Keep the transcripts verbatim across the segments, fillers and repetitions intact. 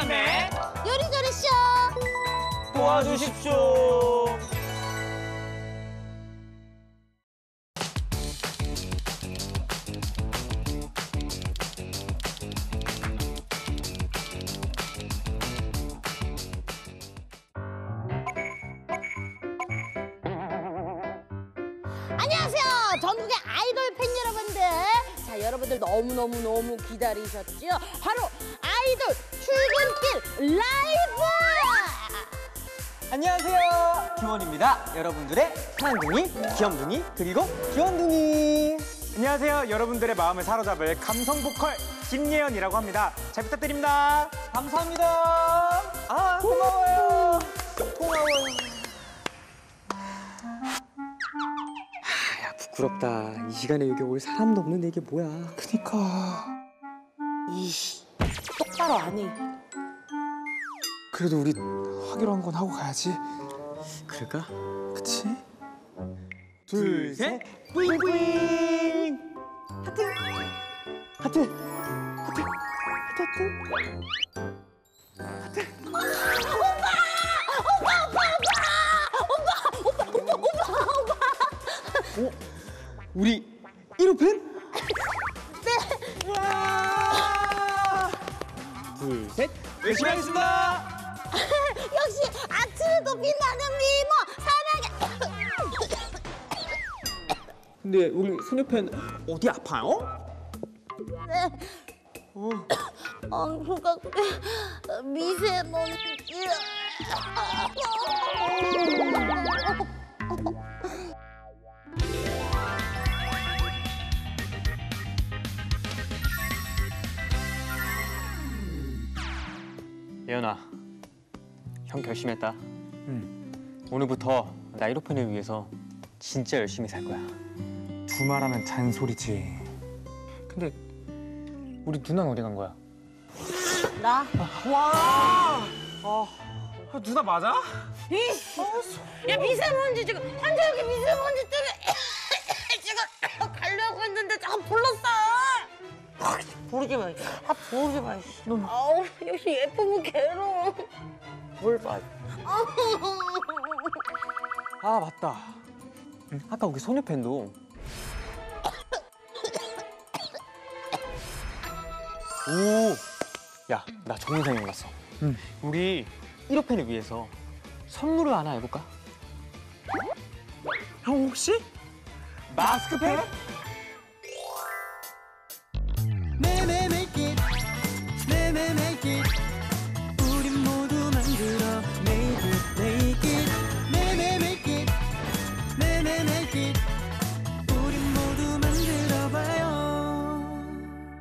남매 요리조리 쇼 도와주십시오. 안녕하세요. 전국의 아이돌 팬 여러분들. 자, 여러분들 너무너무너무 기다리셨죠? 바로 아이돌 출근길 라이브! 안녕하세요, 김원입니다. 여러분들의 사랑둥이, 귀염둥이, 그리고 귀염둥이. 안녕하세요. 여러분들의 마음을 사로잡을 감성 보컬 김예연이라고 합니다. 잘 부탁드립니다. 감사합니다. 아, 고마워요. 고마워요. 야, 부끄럽다. 이 시간에 여기 올 사람도 없는데 이게 뭐야. 그니까. 이씨, 똑바로 안 해. 그래도 우리 하기로 한 건 하고 가야지. 그럴까? 그치? 둘, 셋, 뿌잉뿌잉! 하트! 하트! 하트! 하트! 하트! 하트! 어? 우리 일 호 팬? 네! 와! 둘, 셋! 열심히 하겠습니다! 역시 아츠도 빛나는 미모 사랑해. 근데 우리 소녀 팬 어디 아파요? 네. 어. 엉수가 미세먼지. 예연아, 형 결심했다. 응. 오늘부터 나 일 호 팬을 위해서 진짜 열심히 살 거야. 두말하면 잔소리지. 근데 우리 누나는 어디 간 거야? 나? 와! 아, 누나 맞아? 야, 미세먼지 지금 현재 여기 미세먼지 때문에 지금 가려고 했는데 자꾸 불렀어. 부르지 마. 아, 부르지 마. 아우, 역시 예쁘고 괴로워. 뭘 봐. 아, 맞다. 응, 아까 우리 소녀 팬도 오! 야, 나 좋은 생각 났어. 응. 우리 일 호 팬을 위해서 선물을 하나 해볼까? 형 혹시? 마스크팩? 매매 make it 매매 make it 우린 모두 만들어 make it make it 매매 make it 매매 make it 우린 모두 만들어봐요.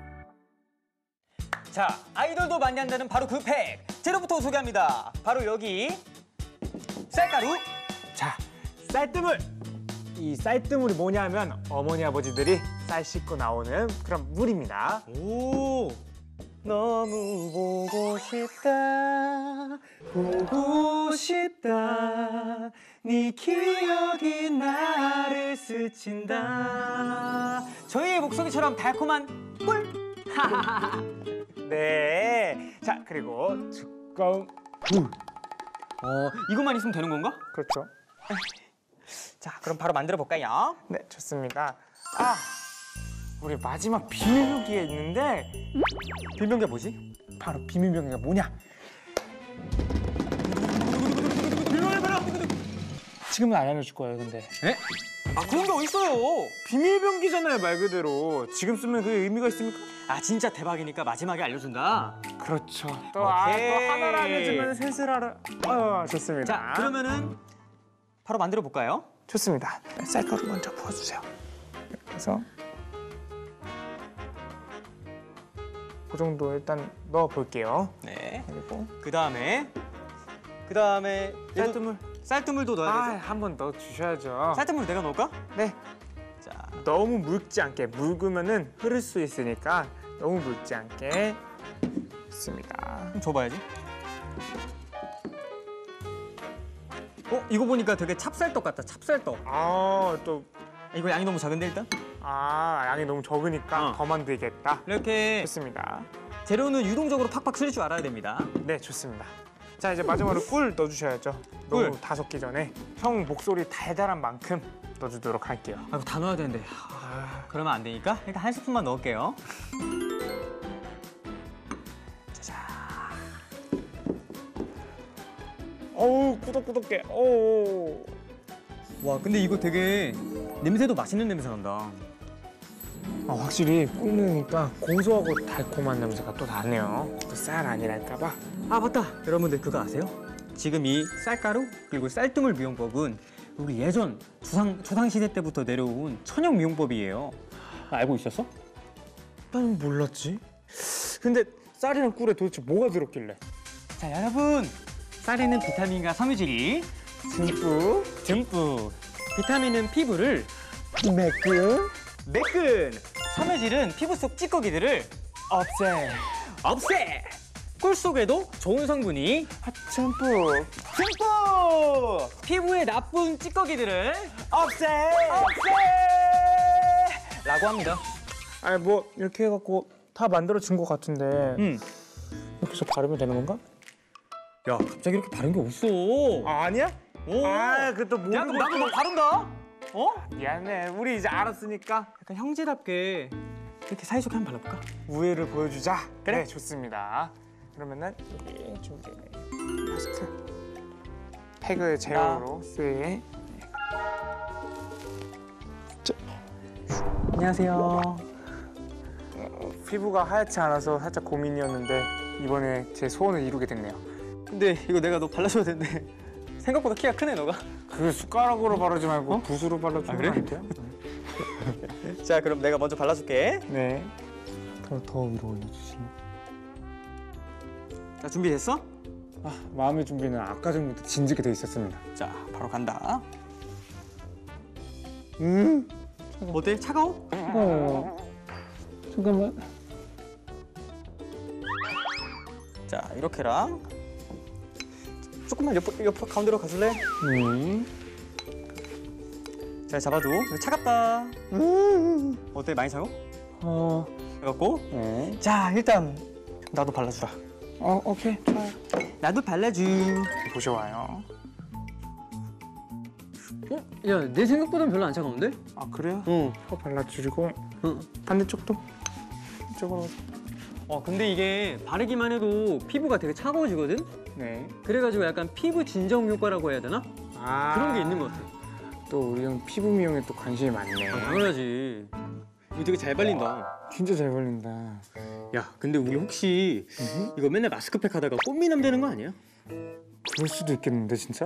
자, 아이돌도 많이 한다는 바로 그 팩! 재료부터 소개합니다. 바로 여기 쌀가루. 자, 쌀뜨물! 이 쌀뜨물이 뭐냐면 어머니 아버지들이 쌀 씻고 나오는 그런 물입니다. 오, 너무 보고 싶다, 보고 싶다, 네 기억이 나를 스친다. 저희의 목소리처럼 달콤한 꿀. 네. 자, 그리고 두꺼운 물. 어, 이것만 있으면 되는 건가? 그렇죠. 자, 그럼 바로 만들어 볼까요? 네, 좋습니다. 아, 우리 마지막 비밀병기가 있는데 비밀병기가 뭐지? 바로 비밀병기가 뭐냐? 지금은 안 알려줄 거예요, 근데. 에? 아, 그런 게 어딨어요? 비밀병기잖아요, 말 그대로. 지금 쓰면 그게 의미가 있습니까? 아, 진짜 대박이니까 마지막에 알려준다. 그렇죠. 또, 아, 또 오케이. 하나를 알려주면 셋을 알아. 어, 좋습니다. 자, 그러면은 바로 만들어 볼까요? 좋습니다. 쌀가루 먼저 부어주세요. 그래서 그 정도 일단 넣어볼게요. 네. 그리고 그 다음에 그 다음에 쌀뜨물. 쌀뜨물도 아, 넣어야 되죠? 한 번 넣어주셔야죠. 쌀뜨물 내가 넣을까? 네. 자, 너무 묽지 않게. 묽으면은 흐를 수 있으니까 너무 묽지 않게 있습니다. 좀 줘봐야지. 어? 이거 보니까 되게 찹쌀떡 같다. 찹쌀떡. 아, 또 이거 양이 너무 작은데 일단? 아, 양이 너무 적으니까 어. 더 만들겠다. 이렇게 좋습니다. 재료는 유동적으로 팍팍 쓸 줄 알아야 됩니다. 네, 좋습니다. 자, 이제 마지막으로 꿀 넣어주셔야죠. 꿀. 너무 다 섞기 전에 형 목소리 달달한 만큼 넣어주도록 할게요. 아, 이거 다 넣어야 되는데. 아, 그러면 안 되니까 일단 한 스푼만 넣을게요. 어우, 꾸덕꾸덕해. 오. 와, 근데 이거 되게 냄새도 맛있는 냄새 난다. 아, 확실히 꿀 넣으니까 고소하고 달콤한 냄새가 또 나네요. 또 쌀 아니랄까봐. 아, 맞다. 여러분들 그거 아세요? 지금 이 쌀가루 그리고 쌀뜨물 미용법은 우리 예전 조상, 조상시대 때부터 내려온 천연 미용법이에요. 아, 알고 있었어? 난 몰랐지. 근데 쌀이랑 꿀에 도대체 뭐가 들었길래? 자, 여러분. 쌀에는 비타민과 섬유질이 듬뿍 듬뿍. 비타민은 피부를 매끈 매끈. 섬유질은 피부 속 찌꺼기들을 없애 없애. 꿀 속에도 좋은 성분이 듬뿍 듬뿍. 피부에 나쁜 찌꺼기들을 없애 없애. 라고 합니다. 아니 뭐 이렇게 해갖고 다 만들어진 것 같은데 음. 이렇게 해서 바르면 되는 건가? 야, 갑자기 이렇게 바른 게 없어. 아, 아니야? 오. 아, 그것도 모르고 야, 그럼 나도 너 바른다. 어? 미안해. 우리 이제 알았으니까 약간 형제답게 이렇게 사이좋게 한번 발라볼까? 우애를 보여주자. 그래? 네, 좋습니다. 그러면은 여기 준비 마스크 팩을 제어로 쓰에 안녕하세요. 어, 피부가 하얗지 않아서 살짝 고민이었는데 이번에 제 소원을 이루게 됐네요. 근데 이거 내가 너 발라줘야 되는데 생각보다 키가 크네, 너가. 그 숟가락으로 바르지 말고 어? 붓으로 발라주면 아, 그래? 안 돼요? 자, 그럼 내가 먼저 발라줄게. 네. 더, 더 위로 올려주시면. 자, 준비됐어? 아, 마음의 준비는 아까 전부터 진지하게 돼 있었습니다. 자, 바로 간다. 음, 어때? 차가워? 어. 잠깐만. 자, 이렇게랑 조금만 옆, 옆 가운데로 가줄래? 음. 잘 잡아줘. 이거 차갑다. 음. 어때? 많이 차가워? 어. 해갖고 네. 자, 일단 나도 발라주라. 어, 오케이. 좋아요. 나도 발라줘. 보셔와요. 어? 야, 내 생각보단 별로 안 차가운데? 아, 그래요? 응. 혀 발라주고 응. 반대쪽도 이쪽으로. 어, 근데 이게 바르기만 해도 피부가 되게 차가워지거든? 네. 그래가지고 약간 피부 진정 효과라고 해야 되나? 아. 그런 게 있는 것 같아. 또 우리 형 피부 미용에 또 관심이 많네. 아, 당연하지. 이거 되게 잘 발린다. 진짜 잘 발린다. 야, 근데 우리 혹시 음? 이거 맨날 마스크팩 하다가 꽃미남 되는 거 아니야? 그럴 수도 있겠는데 진짜?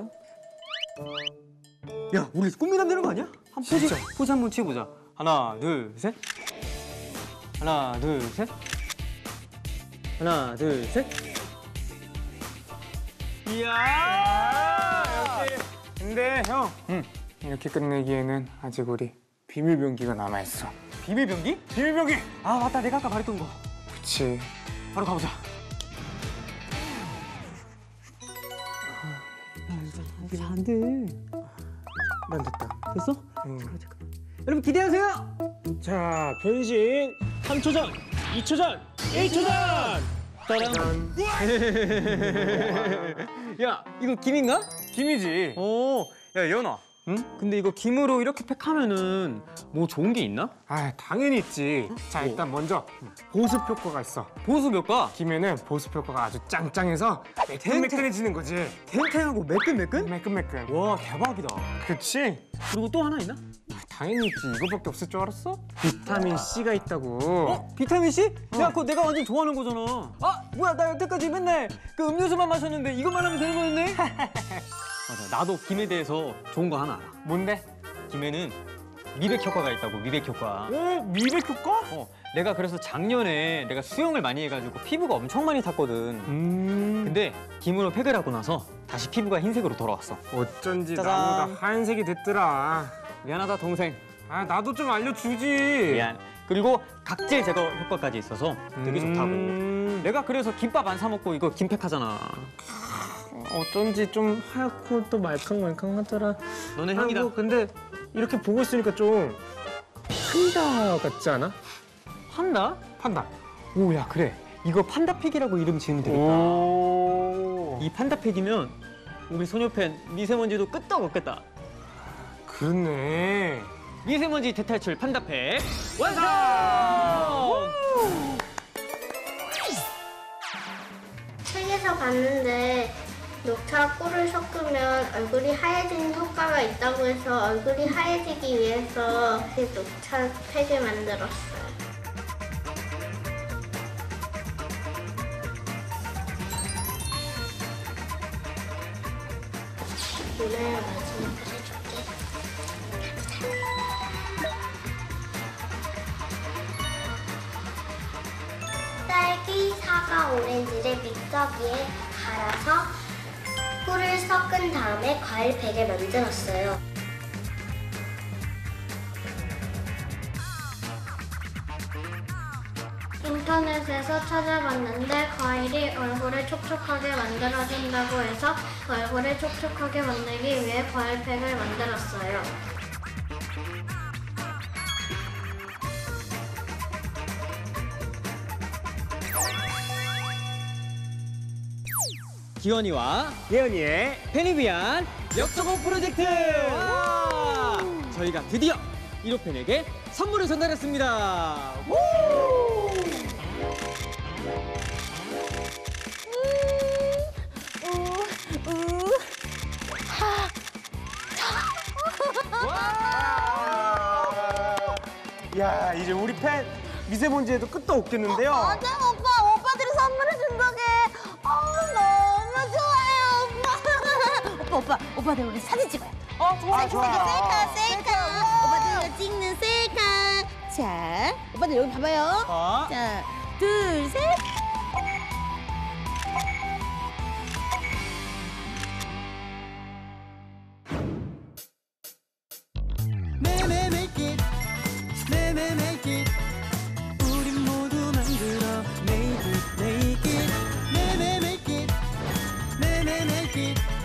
야, 우리 꽃미남 되는 거 아니야? 한 포즈, 포즈 한번 취해보자. 하나, 둘, 셋. 하나, 둘, 셋. 하나, 둘, 셋. 이야! 역시. 근데 형, 응. 이렇게 끝내기에는 아직 우리 비밀 병기가 남아 있어. 비밀 병기? 비밀 병기. 아, 맞다. 내가 아까 말했던 거. 그치. 바로 가보자. 이게 안 돼. 난 됐다. 됐어? 응. 잠깐만, 잠깐만. 여러분 기대하세요. 자, 변신. 삼 초 전, 이 초 전, 일 초 전. 따란. 야, 이거 김인가? 김이지. 오, 야, 연아. 응? 근데 이거 김으로 이렇게 팩하면은 뭐 좋은 게 있나? 아, 당연히 있지. 자, 뭐? 일단 먼저 보습 효과가 있어. 보수 몇 가? 김에는 보습 효과가 아주 짱짱해서 매끈매끈해지는 거지. 탱탱하고 매끈매끈? 매끈매끈. 와, 대박이다. 그치? 그리고 또 하나 있나? 당연히 있지. 이거밖에 없을 줄 알았어? 비타민 C가 있다고. 어? 비타민 C? 야, 그거 내가 완전 좋아하는 거잖아. 아, 뭐야, 나 여태까지 맨날 그 음료수만 마셨는데 이것만 하면 되는 거였네? 맞아, 나도 김에 대해서 좋은 거 하나 알아. 뭔데? 김에는 미백 효과가 있다고, 미백 효과. 오, 미백 효과? 어, 내가 그래서 작년에 내가 수영을 많이 해가지고 피부가 엄청 많이 탔거든. 음. 근데 김으로 팩을 하고 나서 다시 피부가 흰색으로 돌아왔어. 어쩐지 짜잔. 나보다 하얀색이 됐더라. 미안하다, 동생. 아, 나도 좀 알려주지. 미안. 그리고 각질 제거 효과까지 있어서 되게 좋다고. 음. 내가 그래서 김밥 안 사 먹고 이거 김팩 하잖아. 어쩐지 좀 하얗고 또 말캉말캉하더라. 너네 형이다. 아이고, 근데 이렇게 보고 있으니까 좀 판다 같지 않아? 한다? 판다. 오, 야, 그래. 이거 판다팩이라고 이름 지으면 되겠다. 오. 이 판다팩이면 우리 소녀팬 미세먼지도 끄떡 없겠다. 그렇네. 미세먼지 대탈출 판다팩 완성! 책에서 봤는데 녹차 꿀을 섞으면 얼굴이 하얘지는 효과가 있다고 해서 얼굴이 하얘지기 위해서 그 녹차 팩을 만들었어요. 오늘 마지막으로 해줄게. 딸기, 사과, 오렌지를 믹서기에 갈아서 꿀을 섞은 다음에 과일 팩을 만들었어요. 인터넷에서 찾아봤는데 과일이 얼굴을 촉촉하게 만들어준다고 해서 얼굴을 촉촉하게 만들기 위해 과일팩을 만들었어요. 기원이와 예은이의 팬이 위한 역조공 프로젝트! 와! 저희가 드디어 일 호 팬에게 선물을 전달했습니다. 야, 이제 우리 팬 미세먼지에도 끝도 없겠는데요. 맞아 오빠 오빠들이 선물해 준다게. 아 너무 좋아요 오빠. 오빠 오빠 오빠들 우리 사진 찍어요. 어 좋아 아, 좋아. 셀카 셀카. 오빠들 이거 찍는 셀카. 자 오빠들 여기 봐봐요. 어? 자 둘 셋. 매매 make it 매매 make it 우린 모두 만들어 made it make it 매매 make it 매매 make it